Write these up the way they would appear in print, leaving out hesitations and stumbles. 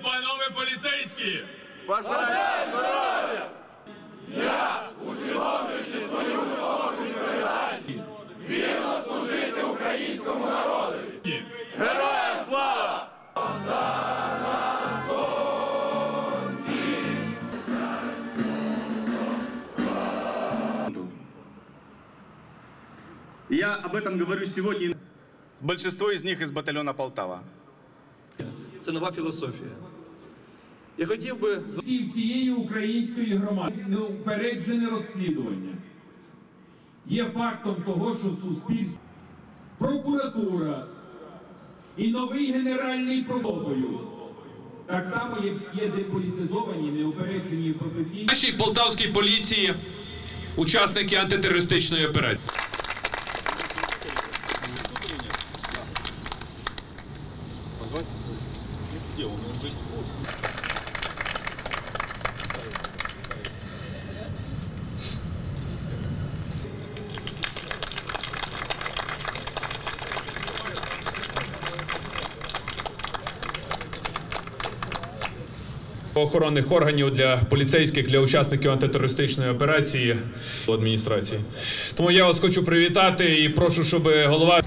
панове поліцейські! Бажаю здоров'я! Я, усвідомлюючи свою високу відповідальність, вірно служити українському народові! Героям слава! Я об этом говорю сегодня. Большинство из них из батальона Полтава. Це нова філософія. Я хотів би... Всієї української громади неупереджене розслідування є фактом того, що суспільство, прокуратура і новий генеральний прокурор так само є деполітизовані, неупереджені і професійні. Нашій полтавській поліції учасники антитерористичної операції. Позвать? Где он? Он уже не ходит. Охоронних органів для поліцейських, для учасників антитерористичної операції адміністрації. Тому я вас хочу привітати і прошу, щоб голова...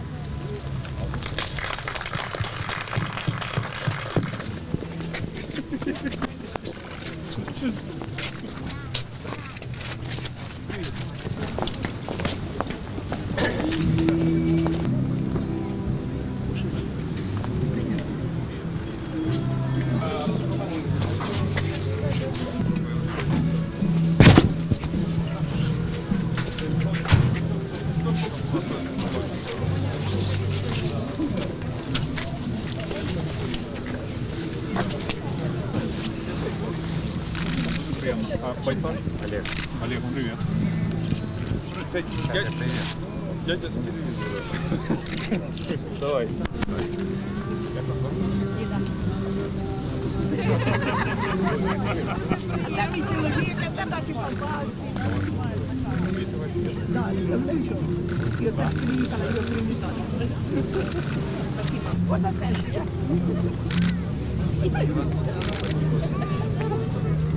Олег. Олег, привет. Дядя с телевизора. Давай. Це мій чоловік, це такі полтавці. Так, і оце приїхала, його привітала. Спасибо. Фотосесія.